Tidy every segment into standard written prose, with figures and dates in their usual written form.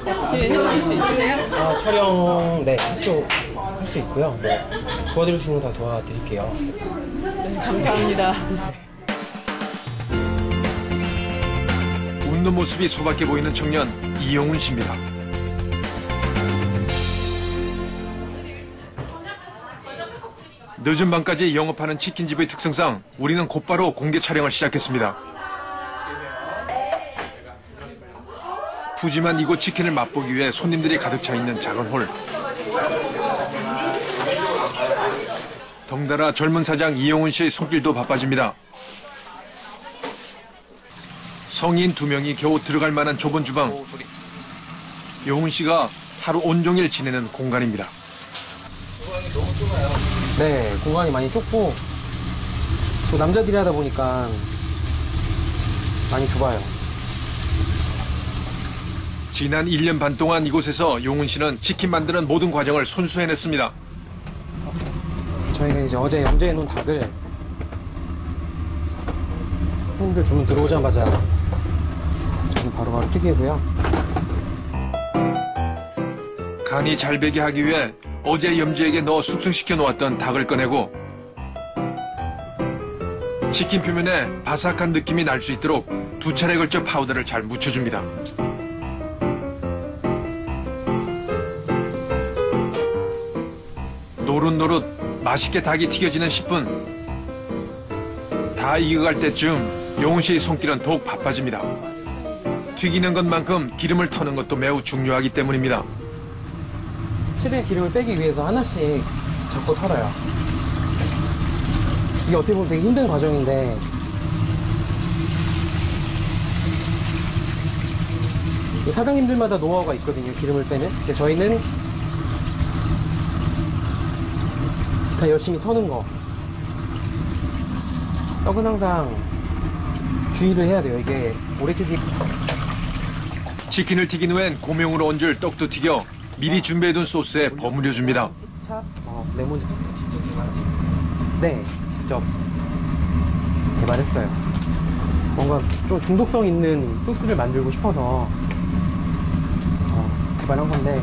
어떻게 해주실 수 있으세요? 촬영, 네, 그쪽 할 수 있고요. 도와드릴 수 있는 거 다 도와드릴게요. 네, 감사합니다. 웃는 모습이 소박해 보이는 청년 이용훈 씨입니다. 늦은 밤까지 영업하는 치킨집의 특성상 우리는 곧바로 공개 촬영을 시작했습니다. 푸짐한 이곳 치킨을 맛보기 위해 손님들이 가득 차 있는 작은 홀. 덩달아 젊은 사장 이용훈 씨의 손길도 바빠집니다. 성인 2명이 겨우 들어갈 만한 좁은 주방. 용훈 씨가 하루 온종일 지내는 공간입니다. 네, 공간이 많이 좁고 또 남자들이 하다 보니까 많이 좁아요. 지난 1년 반 동안 이곳에서 용훈 씨는 치킨 만드는 모든 과정을 손수 해냈습니다. 저희가 이제 어제 염제해 놓은 닭을 손님들 주문 들어오자마자 저는 바로바로 튀기고요. 간이 잘 배게 하기 위해 어제 염지에게 넣어 숙성시켜 놓았던 닭을 꺼내고 치킨 표면에 바삭한 느낌이 날 수 있도록 2차례 걸쳐 파우더를 잘 묻혀줍니다. 노릇노릇 맛있게 닭이 튀겨지는 10분. 다 익어갈 때쯤 용훈 씨의 손길은 더욱 바빠집니다. 튀기는 것만큼 기름을 터는 것도 매우 중요하기 때문입니다. 최대한 기름을 빼기 위해서 하나씩 잡고 털어요. 이게 어떻게 보면 되게 힘든 과정인데 사장님들마다 노하우가 있거든요. 기름을 빼는. 근데 저희는 그냥 열심히 터는 거. 떡은 항상 주의를 해야 돼요. 이게 오래 튀기. 치킨을 튀긴 후엔 고명으로 얹을 떡도 튀겨 미리 준비해둔 소스에 버무려줍니다. 케찹, 레몬. 네, 직접 개발했어요. 뭔가 좀 중독성 있는 소스를 만들고 싶어서 개발한 건데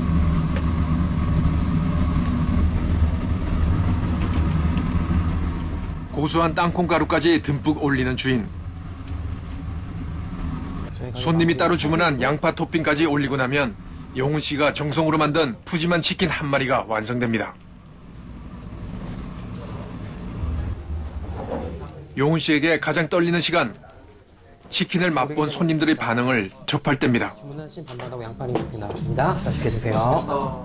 고소한 땅콩 가루까지 듬뿍 올리는 주인. 손님이 따로 주문한 양파 토핑까지 올리고 나면 용훈 씨가 정성으로 만든 푸짐한 치킨 한 마리가 완성됩니다. 용훈 씨에게 가장 떨리는 시간, 치킨을 맛본 손님들의 반응을 접할 때입니다. 주문하신 반반하고 양파링 토핑 나왔습니다. 맛있게 드세요.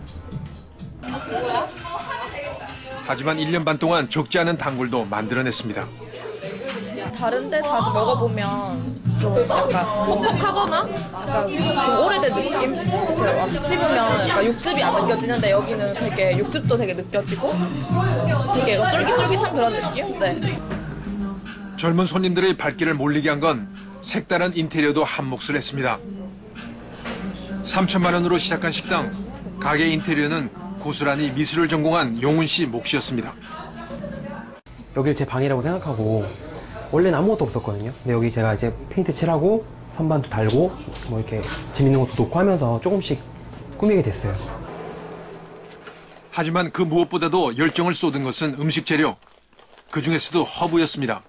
하지만 1년 반 동안 적지 않은 단골도 만들어냈습니다. 다른 데 다 먹어보면 좀 약간 퍽퍽하거나 약간 좀 오래된 느낌? 이렇게 씹으면 약간 육즙이 안 느껴지는데 여기는 되게 육즙도 되게 느껴지고 되게 쫄깃쫄깃한 그런 느낌? 네. 젊은 손님들의 발길을 몰리게 한 건 색다른 인테리어도 한몫을 했습니다. 3천만 원으로 시작한 식당, 가게 인테리어는 고스란히 미술을 전공한 용훈 씨 몫이었습니다. 여길 제 방이라고 생각하고 원래는 아무것도 없었거든요. 근데 여기 제가 이제 페인트 칠하고 선반도 달고 뭐 이렇게 재밌는 것도 놓고 하면서 조금씩 꾸미게 됐어요. 하지만 그 무엇보다도 열정을 쏟은 것은 음식 재료. 그 중에서도 허브였습니다.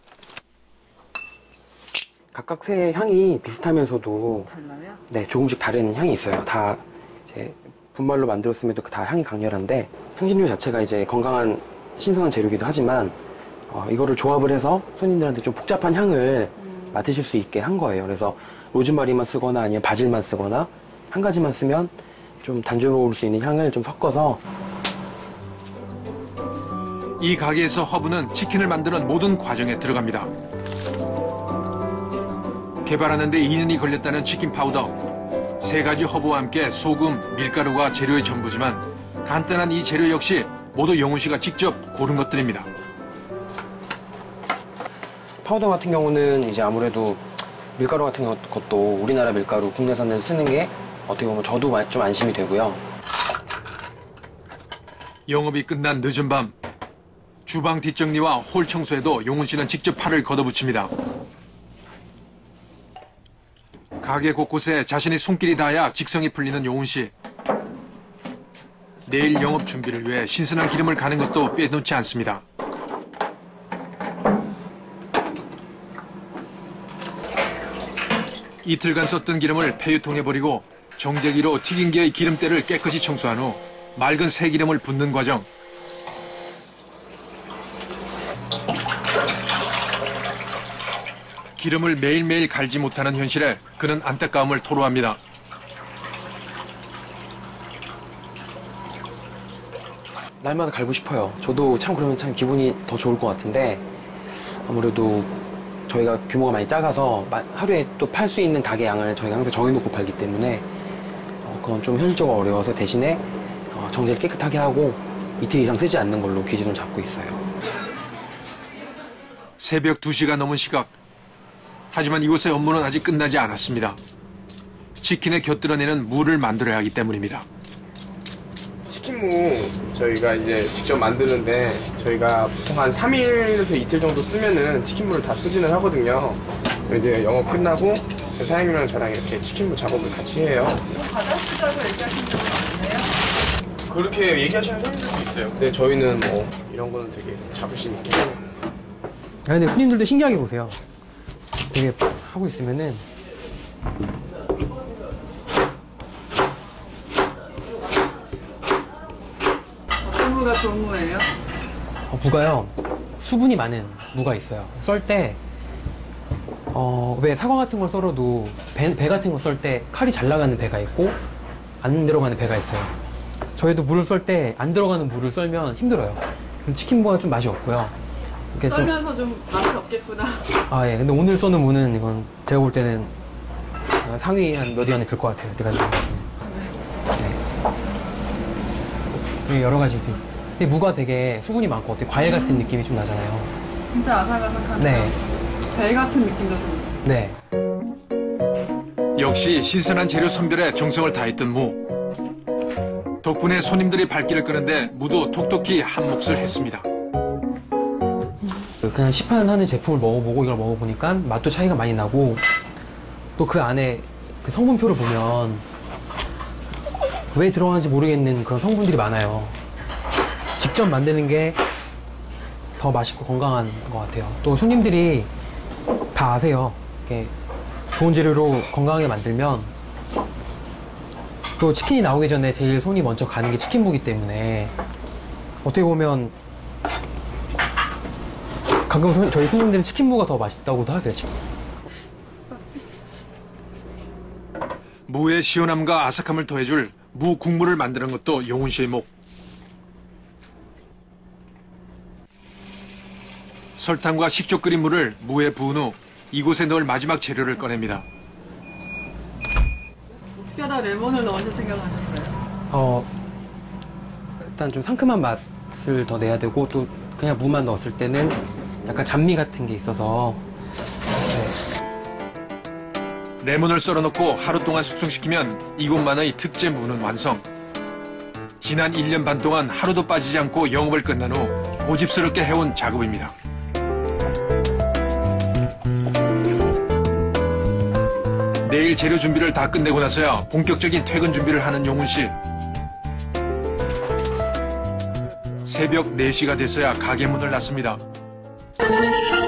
각각 새 향이 비슷하면서도 네, 조금씩 다른 향이 있어요. 다 이제 분말로 만들었음에도 다 향이 강렬한데 향신료 자체가 이제 건강한 신선한 재료이기도 하지만 이거를 조합을 해서 손님들한테 좀 복잡한 향을 맡으실 수 있게 한 거예요. 그래서 로즈마리만 쓰거나 아니면 바질만 쓰거나 한 가지만 쓰면 좀 단조로울 수 있는 향을 좀 섞어서. 이 가게에서 허브는 치킨을 만드는 모든 과정에 들어갑니다. 개발하는 데 2년이 걸렸다는 치킨 파우더. 3가지 허브와 함께 소금, 밀가루가 재료의 전부지만 간단한 이 재료 역시 모두 용훈 씨가 직접 고른 것들입니다. 파우더 같은 경우는 이제 아무래도 밀가루 같은 것도 우리나라 밀가루 국내산을 쓰는 게 어떻게 보면 저도 좀 안심이 되고요. 영업이 끝난 늦은 밤, 주방 뒷정리와 홀 청소에도 용훈 씨는 직접 팔을 걷어붙입니다. 가게 곳곳에 자신의 손길이 닿아야 직성이 풀리는 용훈 씨. 내일 영업 준비를 위해 신선한 기름을 가는 것도 빼놓지 않습니다. 이틀간 썼던 기름을 폐유통에 버리고 정제기로 튀김기의 기름때를 깨끗이 청소한 후 맑은 새 기름을 붓는 과정. 기름을 매일매일 갈지 못하는 현실에 그는 안타까움을 토로합니다. 날마다 갈고 싶어요. 저도 참 그러면 참 기분이 더 좋을 것 같은데 아무래도 저희가 규모가 많이 작아서 하루에 또 팔 수 있는 닭의 양을 저희가 항상 정해놓고 팔기 때문에 그건 좀 현실적으로 어려워서 대신에 정제를 깨끗하게 하고 이틀 이상 쓰지 않는 걸로 기준을 잡고 있어요. 새벽 2시가 넘은 시각. 하지만 이곳의 업무는 아직 끝나지 않았습니다. 치킨에 곁들여내는 무를 만들어야 하기 때문입니다. 치킨무 저희가 이제 직접 만드는데 저희가 보통 한 3일에서 이틀 정도 쓰면은 치킨무를 다 소진을 하거든요. 이제 영업 끝나고 사장님이랑 저랑 이렇게 치킨무 작업을 같이 해요. 가장 쓰자고 얘기하시는 분은 없네요? 그렇게 얘기하시는 사람들도 있어요. 근데 저희는 뭐 이런 거는 되게 자부심 있게 해요. 근데 손님들도 신기하게 보세요. 되게 하고 있으면은 어떤 무가 좋은 무예요? 무가요, 수분이 많은 무가 있어요. 썰 때 왜 사과 같은 걸 썰어도 배 같은 거 썰 때 칼이 잘 나가는 배가 있고 안 들어가는 배가 있어요. 저희도 물을 썰 때 안 들어가는 물을 썰면 힘들어요. 그럼 치킨무가 좀 맛이 없고요. 이렇게 좀- 썰면서 좀 맛이 없겠구나. 아, 예. 근데 오늘 써는 무는 이건 제가 볼 때는 상위 한 몇 위 안에 들 것 같아요. 그래가지고. 네. 여러 가지. 근데 무가 되게 수분이 많고 되게 과일 같은 느낌이 좀 나잖아요. 진짜 아삭아삭한. 네. 배 같은 느낌도 좀. 네. 역시 신선한 재료 선별에 정성을 다했던 무. 덕분에 손님들이 발길을 끄는데 무도 톡톡히 한 몫을 했습니다. 그냥 시판하는 제품을 먹어보고 이걸 먹어보니까 맛도 차이가 많이 나고 또 그 안에 그 성분표를 보면 왜 들어가는지 모르겠는 그런 성분들이 많아요. 직접 만드는 게 더 맛있고 건강한 것 같아요. 또 손님들이 다 아세요. 이렇게 좋은 재료로 건강하게 만들면 또 치킨이 나오기 전에 제일 손이 먼저 가는 게 치킨무기 때문에 어떻게 보면 가끔 저희 손님들은 치킨무가 더 맛있다고도 하세요. 무의 시원함과 아삭함을 더해줄 무 국물을 만드는 것도 용훈 씨의 목. 설탕과 식초 끓인 물을 무에 부은 후 이곳에 넣을 마지막 재료를 꺼냅니다. 어떻게 하다 레몬을 넣으실 생각하셨어요? 일단 좀 상큼한 맛을 더 내야 되고 또 그냥 무만 넣었을 때는 약간 잡미 같은 게 있어서 레몬을 썰어놓고 하루 동안 숙성시키면 이곳만의 특제 무는 완성. 지난 1년 반 동안 하루도 빠지지 않고 영업을 끝난 후 고집스럽게 해온 작업입니다. 내일 재료 준비를 다 끝내고 나서야 본격적인 퇴근 준비를 하는 용훈 씨. 새벽 4시가 돼서야 가게 문을 닫습니다.